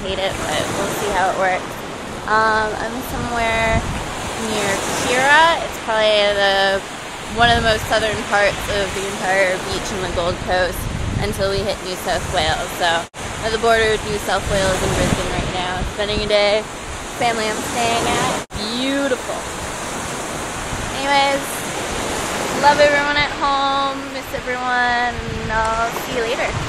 hate it, but we'll see how it works. I'm somewhere near Kirra. It's probably one of the most southern parts of the entire beach in the Gold Coast until we hit New South Wales. So at the border with New South Wales and Brisbane right now, spending a day. Family I'm staying at. Beautiful. Anyways, love everyone at home, miss everyone, and I'll see you later.